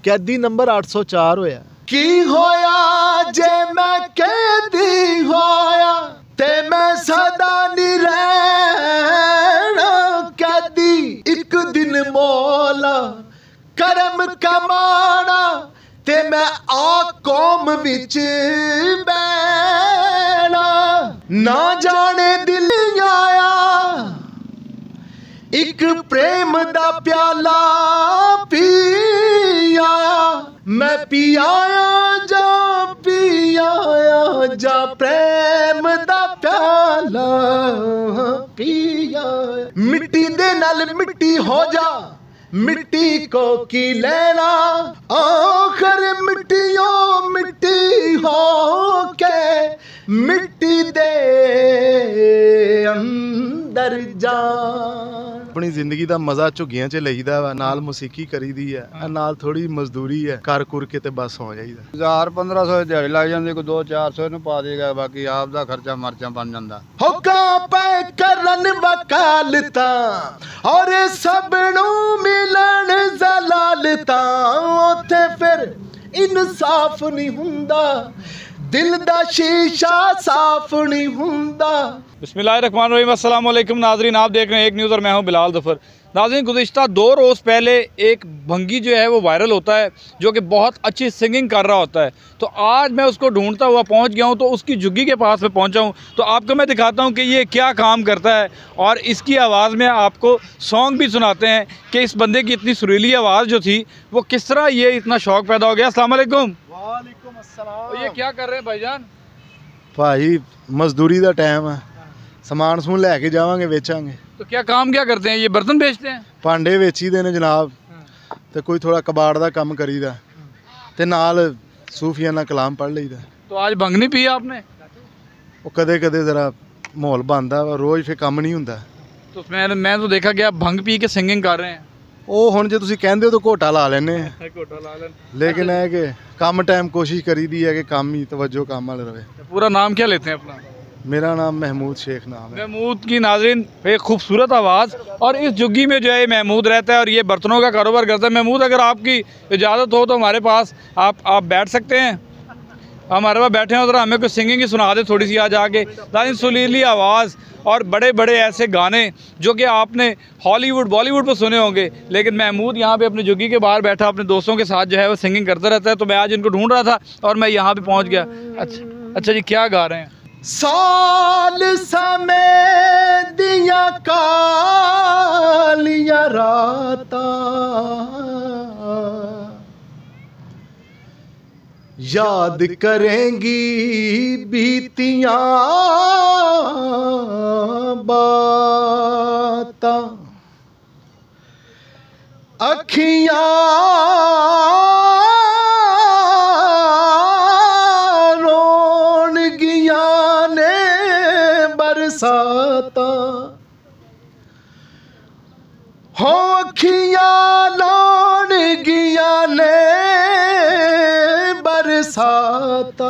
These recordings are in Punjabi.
कैदी नंबर 804 होया। की होया जे मैं कैदी होया ते मैं सदा नहीं रहना कैदी। एक दिन मौला करम कमाना ते मैं आ कौम विच बैना। ना जाने दिल आया एक प्रेम दा प्याला पी आया। मैं पी आया जा प्रेम दा प्याला पी आया। मिट्टी दे नाल मिट्टी हो जा मिट्टी को की लेना आखिर मिट्टियों मिट्टी हो के मिट्टी दे अंदर जान। अपनी जिंदगी का मजा झुग्गियां च लईदा वा, नाल मुसीकी करीदी है, नाल थोड़ी मजदूरी है, कर कुर के ते बस हो जाईदा। 1000-1500 दिहाड़ी लग जाती, कोई 200-400 ਨੂੰ ਪਾ ਦੇਗਾ, ਬਾਕੀ ਆਪ ਦਾ ਖਰਚਾ ਮਰਚਾ ਬਣ ਜਾਂਦਾ। ਹੁਕਾਂ ਪੈ ਕਰਨ ਵਕਾਲਤਾ ਔਰ ਸਭ ਨੂੰ ਮਿਲਣ ਜ਼ਲਾਲਤਾ ਉੱਥੇ ਫਿਰ ਇਨਸਾਫ ਨਹੀਂ ਹੁੰਦਾ दिल दा शीशा साफ नहीं हुंदा। बिस्मिल्लाहिर्रहमानिर्रहीम, अस्सलाम वालेकुम नाज़रीन, आप देख रहे हैं एक न्यूज़ और मैं हूं बिलाल ज़फ़र। नाज़रीन, गुज़िश्ता 2 रोज़ पहले एक भंगी जो है वो वायरल होता है जो कि बहुत अच्छी सिंगिंग कर रहा होता है। तो आज मैं उसको ढूंढता हुआ पहुंच गया हूं, तो उसकी झुग्गी के पास में पहुंचा हूं। तो आपको मैं दिखाता हूं कि ये क्या काम करता है और इसकी आवाज़ में आपको सॉन्ग भी सुनाते हैं कि इस बंदे की इतनी सुरीली आवाज़ जो थी वो किस तरह ये इतना शौक़ पैदा हो गया। अस्सलाम वालेकुम। वालेकुम अस्सलाम। तो ये क्या कर रहे हैं भाईजान? भाई मजदूरी का टाइम है, समान समून लैके जावांगे बेचांगे। तो क्या काम क्या करते हैं? ये बर्तन बेचते हैं? भांडे वेचीदे ने जनाब, ते कोई थोड़ा कबाड़ दा काम करीदा ते नाल सूफियाना कलाम पढ़ लईदा। तो आज भंग नहीं पी आपने? वो कदे कदे जरा माहौल बनदा, रोज़ फिर काम नहीं हुंदा। तो मैं तो देखा गया भंग पी के सिंगिंग कर रहे हैं। ਉਹ ਹੁਣ ਜੇ ਤੁਸੀਂ ਕਹਿੰਦੇ ਹੋ ਤਾਂ ਘੋਟਾ ਲਾ ਲੈਨੇ ਆ, घोटा ला लें। ਲੇਕਿਨ ਇਹ ਕਿ ਕੰਮ ਟਾਈਮ ਕੋਸ਼ਿਸ਼ ਕਰੀਦੀ ਹੈ ਕਿ ਕੰਮ ਹੀ ਤਵੱਜੋ ਕੰਮ ਵਾਲ ਰਵੇ। पूरा नाम क्या लेते हैं अपना? मेरा नाम महमूद शेख नाम है। महमूद की नाज़रीन एक खूबसूरत आवाज़, और इस झुग्गी में जो है महमूद रहता है और ये बर्तनों का कारोबार करता है। महमूद, अगर आपकी इजाज़त हो तो हमारे पास आप बैठ सकते हैं? हमारे पास बैठे हैं, उधर हमें कुछ सिंगिंग ही सुना दे थोड़ी सी आज आके। नाज़रीन, सुरीली आवाज़ और बड़े बड़े ऐसे गाने जो कि आपने हॉलीवुड बॉलीवुड पर सुने होंगे, लेकिन महमूद यहाँ पे अपनी झुग्गी के बाहर बैठा अपने दोस्तों के साथ जो है वो सिंगिंग करता रहता है। तो मैं आज इनको ढूंढ रहा था और मैं यहाँ पे पहुँच गया। अच्छा जी, क्या गा रहे हैं? साल समय दिया कालिया राता याद करेंगी बीतियां बाता अखियां रोन गिया ने बरसाता हो अखियां रोन गिया ने बरसाता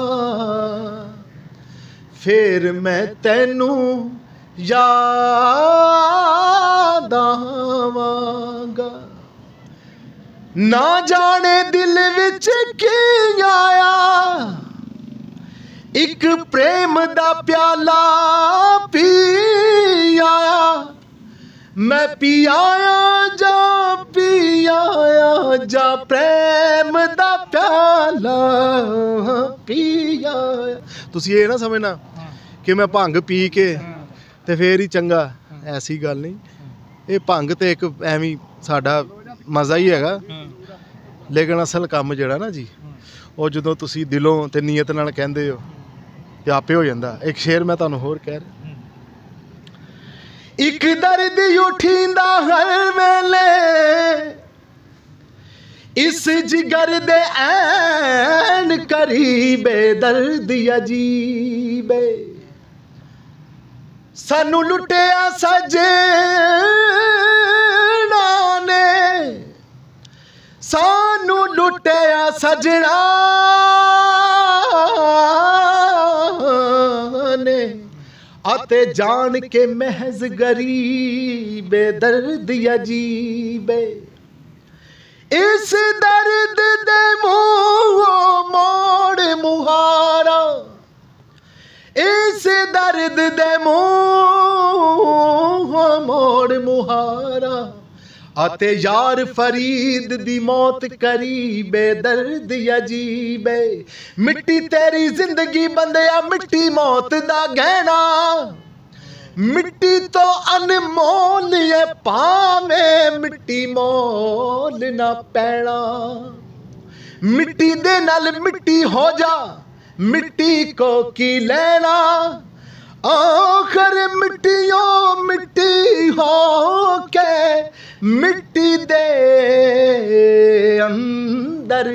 फिर मैं तैनू याद आवांगा। ना जाने दिल विच की आया एक प्रेम दा प्याला पी आया। मैं पी आया जा प्रेम दा प्याला पी आया। तुसी ये ना समझना कि मैं भंग पी के ते फिर ही चंगा, ऐसी गल नहीं। ये भंग तो एक एवं साडा मज़ा ही हैगा, लेकिन असल काम जिहड़ा ना जी वो जदों तुसी दिलों ते नीयत नाल कहंदे हो ते आपे हो जांदा। एक शेर मैं तुहानूं होर कह रहा, एक दर्द उठींदा हर वेले इस जिगर दे ऐन करीबे दर्द अजीबे। सानू लुटिया सजना ने सानू लुटिया सजना ने आते जान के महज गरीबे दर्द अजीबे। इस दर्द दे ਦਰਦ ਦੇ ਮੂੰਹ ਮੋੜ ਮੁਹਾਰਾ ਅਤੇ ਯਾਰ ਫਰੀਦ ਦੀ ਮੌਤ ਕਰੀ ਬੇਦਰਦ ਅਜੀਬੇ ਮਿੱਟੀ ਤੇਰੀ ਜ਼ਿੰਦਗੀ ਬੰਦਿਆ ਮਿੱਟੀ ਮੌਤ ਦਾ ਗਹਿਣਾ ਮਿੱਟੀ ਤੋਂ ਅਨਮੋਲ ਏ ਭਾਵੇਂ ਮਿੱਟੀ ਮੋਲ ਨਾ ਪੈਣਾ ਮਿੱਟੀ ਦੇ ਨਾਲ ਮਿੱਟੀ ਹੋ ਜਾ ਮਿੱਟੀ ਕੋ ਕੀ ਲੈਣਾ आखिर मिट्टियों मिट्टी हो के मिट्टी दे अंदर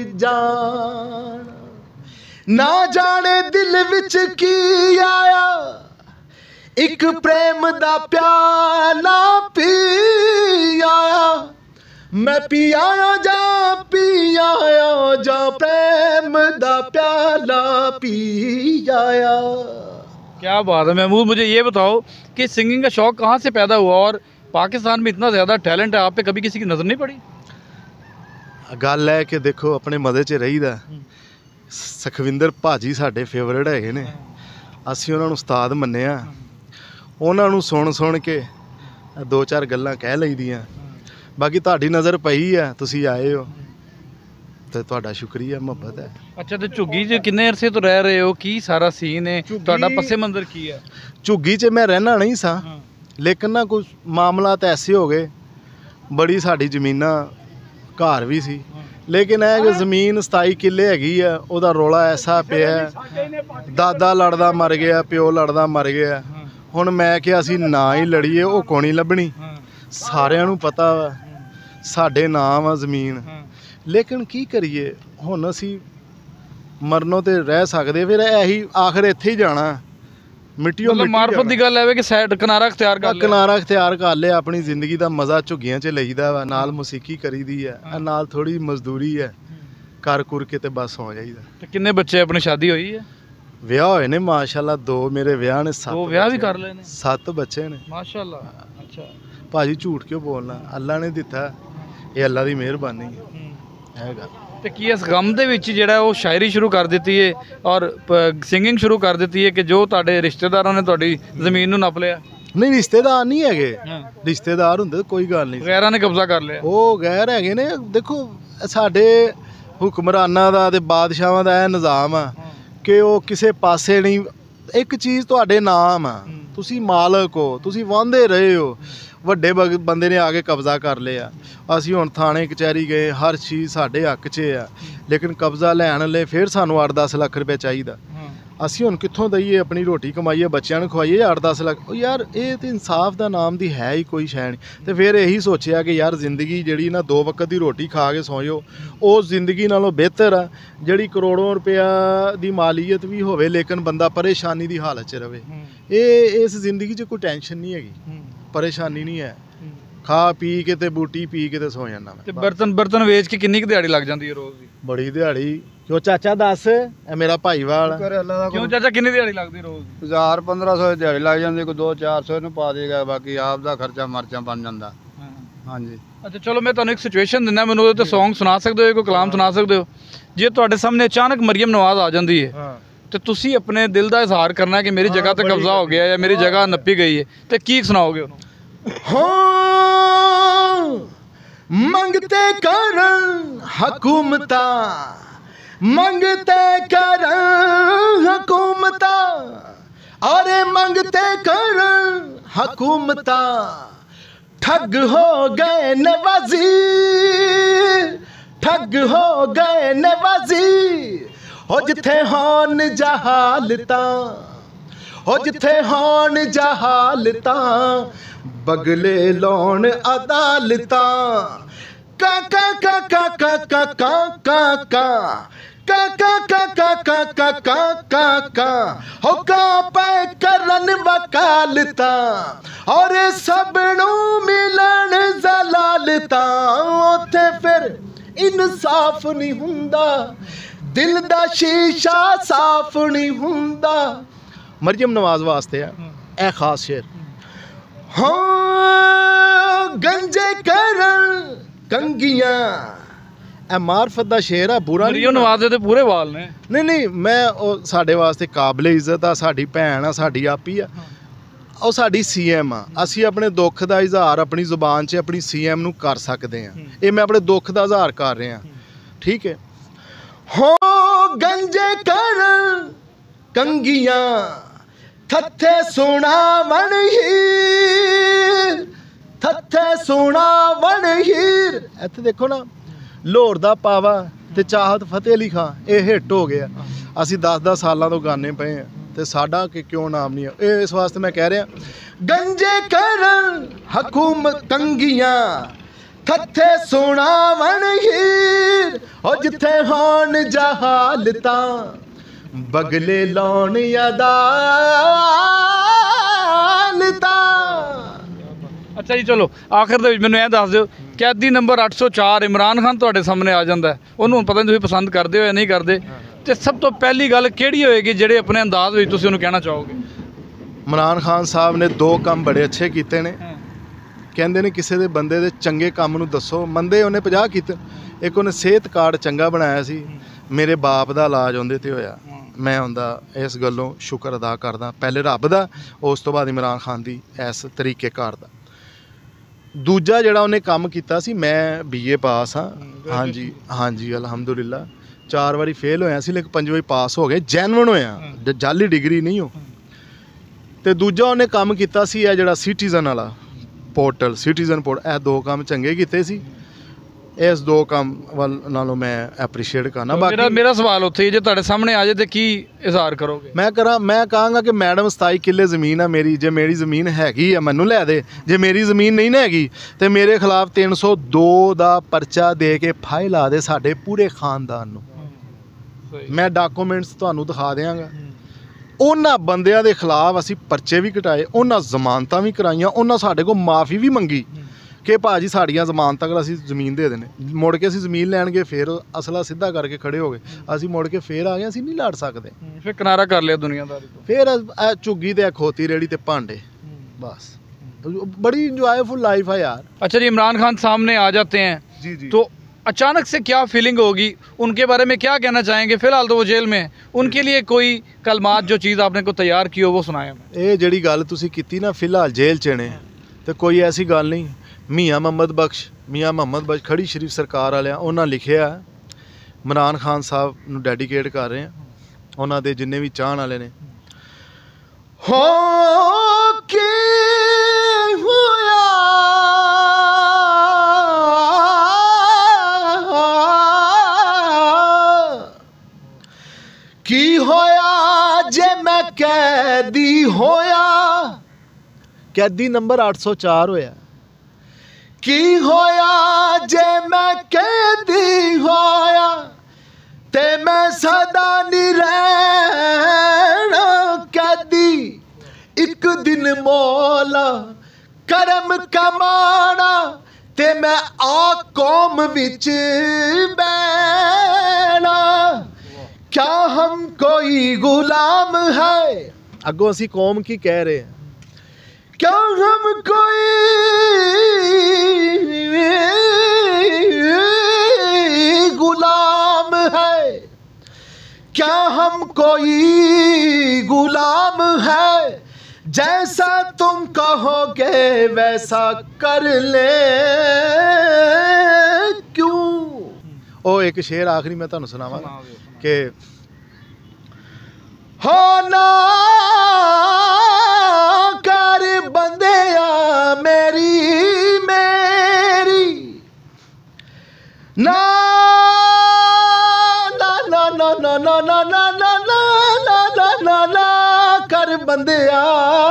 जाना ना जाने दिल विच की आया एक प्रेम दा प्याला पी आया मैं पी आया जा प्रेम दा प्याला पी आया। क्या बात है महमूद, मुझे ये बताओ कि सिंगिंग का शौक़ कहाँ से पैदा हुआ और पाकिस्तान में इतना ज़्यादा टैलेंट है, आप पे कभी किसी की नज़र नहीं पड़ी? गल है कि देखो अपने मज़े च रहीदा सुखविंदर भाजी साडे फेवरेट है ने असीं उन्हां नूं उस्ताद मन्निया उन्हां नूं सुन के दो चार गल्लां कह लईदियां बाकी तुहाडी नज़र पई है तुसीं आए हो ਤੇ ਤੁਹਾਡਾ ਸ਼ੁਕਰੀਆ ਮੁਹੱਬਤ ਹੈ। ਅੱਛਾ ਤੇ ਝੁੱਗੀ 'ਚ ਕਿੰਨੇ ਅਰਸੇ ਤੋਂ ਰਹਿ ਰਹੇ ਹੋ, ਕੀ ਸਾਰਾ ਸੀਨ ਹੈ, ਤੁਹਾਡਾ ਪੱਸੇ ਮੰਜ਼ਰ ਕੀ ਹੈ? ਝੁੱਗੀ 'ਚ ਮੈਂ ਰਹਿਣਾ ਨਹੀਂ ਸਾਂ ਲੇਕਿਨ ਨਾ ਕੁਝ ਮਾਮਲਾਤ ਐਸੇ ਹੋ ਗਏ ਬੜੀ ਸਾਡੀ ਜ਼ਮੀਨਾਂ ਘਰ ਵੀ ਸੀ ਲੇਕਿਨ ਇਹ ਕਿ ਜ਼ਮੀਨ 27 ਕਿੱਲੇ ਹੈਗੀ ਆ ਉਹਦਾ ਰੌਲਾ ਐਸਾ ਪਿਆ ਦਾਦਾ ਲੜਦਾ ਮਰ ਗਿਆ ਪਿਓ ਲੜਦਾ ਮਰ ਗਿਆ ਹੁਣ ਮੈਂ ਕਿਹਾ ਅਸੀਂ ਨਾ ਹੀ ਲੜੀਏ ਉਹ ਕੋਣੀ ਲੱਭਣੀ ਸਾਰਿਆਂ ਨੂੰ ਪਤਾ ਵਾ ਸਾਡੇ ਨਾਮ ਆ ਜ਼ਮੀਨ ਲੇਕਿਨ ਕੀ ਕਰੀਏ ਹੁਣ ਅਸੀਂ ਮਰਨੋਂ ਤੇ ਰਹਿ ਸਕਦੇ ਫਿਰ ਇਹੀ ਆਖਰ ਇੱਥੇ ਹੀ ਜਾਣਾ ਮਿੱਟੀਓ ਮਿੱਟੀ ਮਾਰਫਤ ਦੀ ਗੱਲ ਹੈ ਕਿ ਸਾਈਡ ਕਿਨਾਰਾ ਅਖਤਿਆਰ ਕਰ ਲਿਆ ਕਿਨਾਰਾ ਅਖਤਿਆਰ ਕਰ ਲਿਆ ਆਪਣੀ ਜ਼ਿੰਦਗੀ ਦਾ ਮਜ਼ਾ ਝੁੱਗੀਆਂ 'ਚ ਲਈਦਾ ਵਾ ਨਾਲ ਮੌਸੀਕੀ ਕਰੀਦੀ ਹੈ ਨਾਲ ਥੋੜੀ ਮਜ਼ਦੂਰੀ ਹੈ ਕਰ ਕੁਰ ਕੇ ਤੇ ਬਸ ਹੋ ਜਾਈਦਾ। ਤੇ ਕਿੰਨੇ ਬੱਚੇ ਆਪਣੀ ਸ਼ਾਦੀ ਹੋਈ ਹੈ? ਵਿਆਹ ਹੋਏ ਨੇ ਮਾਸ਼ਾਅੱਲਾ 2 ਮੇਰੇ ਵਿਆਹ ਨੇ 7 ਦੋ ਵਿਆਹ ਵੀ ਕਰ ਲਏ ਨੇ 7 ਬੱਚੇ ਨੇ ਮਾਸ਼ਾਅੱਲਾ। ਅੱਛਾ ਭਾਜੀ ਝੂਠ ਕਿਉਂ ਬੋਲਣਾ ਅੱਲਾ ਨੇ ਦਿੱਤਾ ਇਹ ਅੱਲਾ ਦੀ ਮਿਹਰਬਾਨੀ ਹੈ ਹੈਗਾ। ਤੇ ਕੀ ਇਸ ਗਮ ਦੇ ਵਿੱਚ ਜਿਹੜਾ ਉਹ ਸ਼ਾਇਰੀ ਸ਼ੁਰੂ ਕਰ ਦਿੱਤੀ ਹੈ ਔਰ ਸਿੰਗਿੰਗ ਸ਼ੁਰੂ ਕਰ ਦਿੱਤੀ ਹੈ ਕਿ ਜੋ ਤੁਹਾਡੇ ਰਿਸ਼ਤੇਦਾਰਾਂ ਨੇ ਤੁਹਾਡੀ ਜ਼ਮੀਨ ਨੂੰ ਨੱਪ ਲਿਆ? ਨਹੀਂ ਰਿਸ਼ਤੇਦਾਰ ਨਹੀਂ ਹੈਗੇ ਰਿਸ਼ਤੇਦਾਰ ਹੁੰਦੇ ਕੋਈ ਗੱਲ ਨਹੀਂ ਗੈਰਾਂ ਨੇ ਕਬਜ਼ਾ ਕਰ ਲਿਆ ਉਹ ਗੈਰ ਹੈਗੇ ਨੇ ਦੇਖੋ ਸਾਡੇ ਹੁਕਮਰਾਨਾਂ ਦਾ ਤੇ ਬਾਦਸ਼ਾਹਾਂ ਦਾ ਇਹ ਨਿਜ਼ਾਮ ਆ ਕਿ ਉਹ ਕਿਸੇ ਪਾਸੇ ਨਹੀਂ ਇੱਕ ਚੀਜ਼ ਤੁਹਾਡੇ ਨਾਮ ਆ ਤੁਸੀਂ ਮਾਲਕ ਹੋ ਤੁਸੀਂ ਵਾਂਦੇ ਰਹੇ ਹੋ ਵੱਡੇ ਬੰਦੇ ਨੇ ਆ ਕੇ ਕਬਜ਼ਾ ਕਰ ਲਿਆ ਅਸੀਂ ਹੁਣ ਥਾਣੇ ਕਚਹਿਰੀ ਗਏ ਹਰ ਚੀਜ਼ ਸਾਡੇ ਹੱਕ 'ਚ ਆ ਲੇਕਿਨ ਕਬਜ਼ਾ ਲੈਣ ਲਈ ਫਿਰ ਸਾਨੂੰ 8-10 ਲੱਖ ਰੁਪਏ ਚਾਹੀਦਾ ਅਸੀਂ ਹੁਣ ਕਿੱਥੋਂ ਦਈਏ ਆਪਣੀ ਰੋਟੀ ਕਮਾਈਏ ਬੱਚਿਆਂ ਨੂੰ ਖਵਾਈਏ 8-10 ਲੱਖ ਉਹ ਯਾਰ ਇਹ ਤਾਂ ਇਨਸਾਫ ਦਾ ਨਾਮ ਦੀ ਹੈ ਹੀ ਕੋਈ ਸ਼ੈ ਨਹੀਂ। ਤੇ ਫਿਰ ਇਹੀ ਸੋਚਿਆ ਕਿ ਯਾਰ ਜ਼ਿੰਦਗੀ ਜਿਹੜੀ ਨਾ 2 ਵਕਤ ਦੀ ਰੋਟੀ ਖਾ ਕੇ ਸੌਂ ਜਾਓ ਉਹ ਜ਼ਿੰਦਗੀ ਨਾਲੋਂ ਬਿਹਤਰ ਆ ਜਿਹੜੀ ਕਰੋੜੋਂ ਰੁਪਇਆ ਦੀ ਮਾਲੀਅਤ ਵੀ ਹੋਵੇ ਲੇਕਿਨ ਬੰਦਾ ਪਰੇਸ਼ਾਨੀ ਦੀ ਹਾਲਤ 'ਚ ਰਵੇ। ਇਹ ਇਸ ਜ਼ਿੰਦਗੀ 'ਚ ਕੋਈ ਟੈਨਸ਼ਨ ਨਹੀਂ ਹੈਗੀ ਪਰੇਸ਼ਾਨੀ ਨਹੀਂ ਹੈ ਖਾ ਪੀ ਕੇ ਤੇ ਬੂਟੀ ਪੀ ਕੇ ਤੇ ਸੌ ਜਾਂਦਾ ਮੈਂ। ਤੇ ਬਰਤਨ ਵੇਚ ਕੇ ਕਿੰਨੀ ਕੁ ਦਿਹਾੜੀ ਲੱਗ ਜਾਂਦੀ ਹੈ ਰੋਜ਼ ਦੀ? ਬੜੀ ਦਿਹਾੜੀ ਕਿਉਂ ਚਾਚਾ ਦੱਸ ਇਹ ਮੇਰਾ ਭਾਈਵਾਲ ਕਿਉਂ ਚਾਚਾ ਕਿੰਨੀ ਦਿਹਾੜੀ ਲੱਗਦੀ ਰੋਜ਼ ਦੀ? 1000-1500 ਦਿਹਾੜੀ ਲੱਗ ਜਾਂਦੀ ਕੋਈ 200-400 ਨੂੰ ਪਾ ਦੇਗਾ ਬਾਕੀ ਆਪ ਦਾ ਖਰਚਾ ਮਰਚਾ ਬਣ ਜਾਂਦਾ। ਹਾਂਜੀ ਅੱਛਾ ਚਲੋ ਮੈਂ ਤੁਹਾਨੂੰ ਇੱਕ ਸਿਚੁਏਸ਼ਨ ਦਿੰਦਾ ਮੈਨੂੰ ਉਹਦੇ ਤੇ ਸੌਂਗ ਸੁਣਾ ਸਕਦੇ ਹੋ ਕੋਈ ਕਲਾਮ ਸੁਣਾ ਸਕਦੇ ਹੋ ਜੇ ਤੁਹਾਡੇ ਸਾਹਮਣੇ ਅਚਾਨਕ ਮਰੀਮ ਨਵਾਜ਼ ਆ ਜਾਂਦੀ ਹੈ ਤੇ ਤੁਸੀਂ ਆਪਣੇ ਦਿਲ ਦਾ ਇਜ਼ਹਾਰ ਕਰਨਾ ਕਿ ਮੇਰੀ ਜਗ੍ਹਾ ਤੇ ਕਬਜ਼ਾ ਹੋ ਗਿਆ ਜਾਂ ਮੇਰੀ ਜਗ੍ਹਾ ਨੱਪੀ ਗਈ ਹੈ ਤੇ ਕੀ ਸੁਣਾਓਗੇ ਉਹਨੂੰ? ਮੰਗਤੇ ਕਰਨ ਹਕੂਮਤਾਂ ਮੰਗਤੇ ਕਰਨ ਹਕੂਮਤਾਂ ਅਰੇ ਮੰਗਤੇ ਕਰਨ ਹਕੂਮਤਾਂ ਠੱਗ ਹੋ ਗਏ ਨਵਾਜ਼ੀ ਠੱਗ ਹੋ ਗਏ ਨਵਾਜ਼ੀ ਹੋ ਜਿੱਥੇ ਹੋਣ ਜਹਾਲਤਾਂ ਹੋ ਜਿੱਥੇ ਹੋਣ ਜਹਾਲਤਾਂ ਬਗਲੇ ਲਾਉਣ ਅਦਾਲਤਾਂ ਕਾ ਕਾ ਕਾ ਕਾ ਕਾ ਕਾ ਕਾ ਕਾ ਕਾ ਕਾ ਕਾ ਕਾ ਕਾ ਕਾ ਕਾ ਕਾ ਕਾ ਕਾ ਹੋ ਕਾ ਪੈ ਕਰਨ ਵਕਾਲਤਾਂ ਔਰ ਸਭ ਨੂੰ ਮਿਲਣ ਜ਼ਲਾਲਤਾਂ ਉੱਥੇ ਫਿਰ ਇਨਸਾਫ ਨਹੀਂ ਹੁੰਦਾ ਦਿਲ ਦਾ ਸ਼ੀਸ਼ਾ ਸਾਫ਼ ਨਹੀਂ ਹੁੰਦਾ। ਮਰੀਮ ਨਵਾਜ਼ ਵਾਸਤੇ ਆ ਇਹ ਖਾਸ ਸ਼ੇਰ। ਹਾਂ ਗੰਜੇ ਕਰਨ ਕੰਗੀਆਂ ਇਹ ਮਾਰਫਤ ਦਾ ਸ਼ੇਰ ਆ, ਬੁਰਾ ਨਹੀਂ। ਮਰੀਮ ਨਵਾਜ਼ ਦੇ ਤੇ ਪੂਰੇ ਵਾਲ ਨੇ। ਨਹੀਂ ਮੈਂ ਉਹ ਸਾਡੇ ਵਾਸਤੇ ਕਾਬਲੇ ਇੱਜ਼ਤ ਆ, ਸਾਡੀ ਭੈਣ ਆ, ਸਾਡੀ ਆਪੀ ਆ, ਉਹ ਸਾਡੀ ਸੀਐਮ ਆ। ਅਸੀਂ ਆਪਣੇ ਦੁੱਖ ਦਾ ਇਜ਼ਹਾਰ ਆਪਣੀ ਜ਼ੁਬਾਨ 'ਚ ਆਪਣੀ ਸੀਐਮ ਨੂੰ ਕਰ ਸਕਦੇ ਆ। ਇਹ ਮੈਂ ਆਪਣੇ ਦੁੱਖ ਦਾ ਇਜ਼ਹਾਰ ਕਰ ਰਿਹਾ, ਠੀਕ ਹੈ। ਹੋ ਗੰਜੇ ਕਰ ਕੰਗੀਆਂ ਥੱਥੇ ਸੁਣਾਵਣ ਹੀਰ, ਥੱਥੇ ਸੁਣਾਵਣ ਹੀਰ। ਇੱਥੇ ਦੇਖੋ ਨਾ, ਲਾਹੌਰ ਦਾ ਪਾਵਾ ਤੇ ਚਾਹਤ ਫਤਿਹ ਅਲੀ ਖਾਂ, ਇਹ ਹਿੱਟ ਹੋ ਗਿਆ। ਅਸੀਂ 10-10 ਸਾਲਾਂ ਤੋਂ ਗਾਣੇ ਪਏ ਆ ਤੇ ਸਾਡਾ ਕਿ ਕਿਉਂ ਨਾਮ ਨਹੀਂ ਆ। ਇਹ ਇਸ ਵਾਸਤੇ ਮੈਂ ਕਹਿ ਰਿਹਾ, ਗੰਜੇ ਕਰਨ ਹਕੂਮਤ ਕੰਗੀਆਂ ਥੱਥੇ ਸੁਣਾਵਣ ਹੀਰ। ਉਹ ਜਿੱਥੇ ਹੋਣ ਜਹਾਲਤਾਂ ਬਗਲੇ ਲਾਉਣ ਅਦਾਲਤਾਂ। ਅੱਛਾ ਜੀ, ਚਲੋ ਆਖਿਰ ਦੇ ਵਿੱਚ ਮੈਨੂੰ ਇਹ ਦੱਸ ਦਿਓ, ਕੈਦੀ ਨੰਬਰ 804 ਇਮਰਾਨ ਖਾਨ ਤੁਹਾਡੇ ਸਾਹਮਣੇ ਆ ਜਾਂਦਾ ਹੈ, ਉਹਨੂੰ ਪਤਾ ਨਹੀਂ ਤੁਸੀਂ ਪਸੰਦ ਕਰਦੇ ਹੋ ਜਾਂ ਨਹੀਂ ਕਰਦੇ, ਤੇ ਸਭ ਤੋਂ ਪਹਿਲੀ ਗੱਲ ਕਿਹੜੀ ਹੋਏਗੀ ਜਿਹੜੇ ਆਪਣੇ ਅੰਦਾਜ਼ ਵਿੱਚ ਤੁਸੀਂ ਉਹਨੂੰ ਕਹਿਣਾ ਚਾਹੋਗੇ? ਇਮਰਾਨ ਖਾਨ ਸਾਹਿਬ ਨੇ 2 ਕੰਮ ਬੜੇ ਅੱਛੇ ਕੀਤੇ ਨੇ। ਕਹਿੰਦੇ ਨੇ ਕਿਸੇ ਦੇ ਬੰਦੇ ਦੇ ਚੰਗੇ ਕੰਮ ਨੂੰ ਦੱਸੋ, ਮੰਦੇ ਉਹਨੇ 50 ਕੀਤੇ। ਇੱਕ ਉਹਨੇ ਸਿਹਤ ਕਾਰਡ ਚੰਗਾ ਬਣਾਇਆ ਸੀ, ਮੇਰੇ ਬਾਪ ਦਾ ਇਲਾਜ ਉਹਦੇ ਤੇ ਹੋਇਆ। ਮੈਂ ਉਹਦਾ ਇਸ ਗੱਲੋਂ ਸ਼ੁਕਰ ਅਦਾ ਕਰਦਾ, ਪਹਿਲੇ ਰੱਬ ਦਾ, ਉਸ ਤੋਂ ਬਾਅਦ ਇਮਰਾਨ ਖਾਨ ਦੀ ਇਸ ਤਰੀਕੇ ਕਾਰ ਦਾ। ਦੂਜਾ ਜਿਹੜਾ ਉਹਨੇ ਕੰਮ ਕੀਤਾ ਸੀ, ਮੈਂ BA ਪਾਸ ਹਾਂ, ਹਾਂਜੀ ਅਲਹਮਦੁਲਿਲਾ। 4 ਵਾਰੀ ਫੇਲ ਹੋਇਆ ਸੀ, ਲੇਕਿਨ 5 ਵਾਰੀ ਪਾਸ ਹੋ ਗਏ, ਜੈਨੂਇਨ ਹੋਇਆ, ਜਾਲੀ ਡਿਗਰੀ ਨਹੀਂ ਹੋ। ਤੇ ਦੂਜਾ ਉਹਨੇ ਕੰਮ ਕੀਤਾ ਸੀ ਇਹ ਜਿਹੜਾ ਸਿਟੀਜ਼ਨ ਵਾਲਾ ਪੋਰਟਲ, ਸਿਟੀਜ਼ਨ ਪੋਰਟਲ। ਇਹ 2 ਕੰਮ ਚੰਗੇ ਕੀਤੇ ਸੀ। ਇਸ 2 ਕੰਮ ਵੱਲ ਨਾਲੋਂ ਮੈਂ ਐਪਰੀਸ਼ੀਏਟ ਕਰਨਾ। ਬਾਕੀ ਮੇਰਾ ਸਵਾਲ ਉੱਥੇ, ਜੇ ਤੁਹਾਡੇ ਸਾਹਮਣੇ ਆ ਜਾਏ ਤੇ ਕੀ ਇਜ਼ਹਾਰ ਕਰੋਗੇ? ਮੈਂ ਕਹਾਂਗਾ ਕਿ ਮੈਡਮ 27 ਕਿੱਲੇ ਜ਼ਮੀਨ ਆ ਮੇਰੀ, ਜੇ ਮੇਰੀ ਜ਼ਮੀਨ ਹੈਗੀ ਆ ਮੈਨੂੰ ਲੈ ਦੇ, ਜੇ ਮੇਰੀ ਜ਼ਮੀਨ ਨਹੀਂ ਨਾ ਹੈਗੀ ਤੇ ਮੇਰੇ ਖਿਲਾਫ 302 ਦਾ ਪਰਚਾ ਦੇ ਕੇ ਫਾਈਲ ਲਾ ਦੇ ਸਾਡੇ ਪੂਰੇ ਖਾਨਦਾਨ ਨੂੰ। ਮੈਂ ਡਾਕੂਮੈਂਟਸ ਤੁਹਾਨੂੰ ਦਿਖਾ ਦਿਆਂਗਾ। ਉਹਨਾਂ ਬੰਦਿਆਂ ਦੇ ਖਿਲਾਫ ਅਸੀਂ ਪਰਚੇ ਵੀ ਕਟਾਏ, ਉਹਨਾਂ ਜ਼ਮਾਨਤਾਂ ਵੀ ਕਰਾਈਆਂ, ਉਹਨਾਂ ਸਾਡੇ ਕੋਲ ਮਾਫੀ ਵੀ ਮੰਗੀ ਕਿ ਭਾਜੀ ਸਾਡੀਆਂ ਜ਼ਮਾਨਤਾਂ ਅਗਰ ਅਸੀਂ ਜ਼ਮੀਨ ਦੇ ਦੇਣੇ। ਮੁੜ ਕੇ ਅਸੀਂ ਜ਼ਮੀਨ ਲੈਣ ਗਏ, ਫਿਰ ਅਸਲਾ ਸਿੱਧਾ ਕਰਕੇ ਖੜੇ ਹੋ ਗਏ, ਅਸੀਂ ਮੁੜ ਕੇ ਫੇਰ ਆ ਗਏ, ਅਸੀਂ ਨਹੀਂ ਲੜ ਸਕਦੇ। ਫਿਰ ਕਿਨਾਰਾ ਕਰ ਲਿਆ ਦੁਨੀਆਦਾਰੀ ਤੋਂ, ਫਿਰ ਝੁੱਗੀ ਤੇ ਖੋਤੀ ਰੇੜੀ ਤੇ ਭਾਂਡੇ, बस बड़ी इंजॉयफुल लाइफ है यार। अच्छा जी, इमरान खान सामने आ जाते हैं जी जी, तो अचानक से क्या फीलिंग होगी, उनके बारे में क्या कहना चाहेंगे? फिलहाल तो वो जेल में है, उनके लिए कोई कलमात जो चीज़ आपने को तैयार की हो वो सुनाया। ये जिहड़ी गल तुसीं कीती ना, फिलहाल जेल च ने तो कोई ऐसी गल नहीं। मियाँ मोहम्मद बख्श खड़ी शरीफ सरकार वालियां उन्हां लिखिया इमरान खान साहब नूं डेडिकेट कर रहे हैं, उन्हां दे जिन्ने भी चाहण वाले ने। हो के होया की होया जे मैं कैदी होया, कैदी नंबर 804 होया। की होया जे मैं कैदी होया ते मैं सदा नहीं रहना कैदी। एक दिन मौला करम कमाना ते मैं आ कौम विच बैना। क्या हम कोई गुलाम है, अगों असी कौम की कह रहे हैं, क्या हम कोई गुलाम है, क्या हम कोई गुलाम है, जैसा तुम कहोगे वैसा कर ले क्यों। ओ एक शेर आखिरी मैं तुहानू सुनावांगा कि हो ना कर बंदिया मेरी मेरी ना ना ना ना ना ना ना ना ना ना ना ना ना कर बंदिया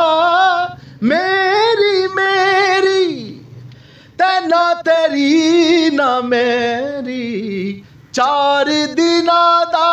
मेरी मेरी ते ना तेरी ना मेरी, चार दिना दा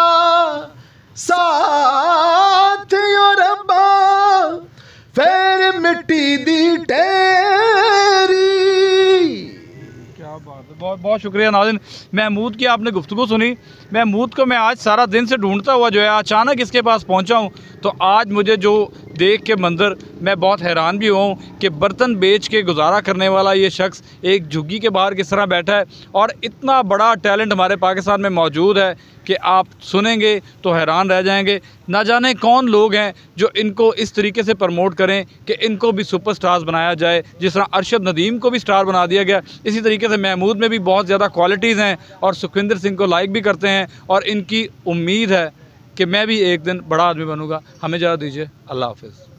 साथ रब्बा फिर मिट्टी दी टेरी। क्या बात है, बहुत बहुत शुक्रिया नाज़रीन। महमूद की आपने गुफ्तगू सुनी। महमूद को मैं आज सारा दिन से ढूंढता हुआ जो है अचानक इसके पास पहुंचा हूं, तो आज मुझे जो देख के मंज़र मैं बहुत हैरान भी हुआ हूँ कि बर्तन बेच के गुजारा करने वाला ये शख्स एक झुग्गी के बाहर किस तरह बैठा है। और इतना बड़ा टैलेंट हमारे पाकिस्तान में मौजूद है कि आप सुनेंगे तो हैरान रह जाएंगे। ना जाने कौन लोग हैं जो इनको इस तरीके से प्रमोट करें कि इनको भी सुपर स्टार्स बनाया जाए, जिस तरह अरशद नदीम को भी स्टार बना दिया गया। इसी तरीके से महमूद में भी बहुत ज़्यादा क्वालिटीज़ हैं और सुखविंदर सिंह को लाइक भी करते हैं और इनकी उम्मीद है कि मैं भी एक दिन बड़ा आदमी बनूँगा। हमें इजाज़त दीजिए, अल्लाह हाफ़िज़।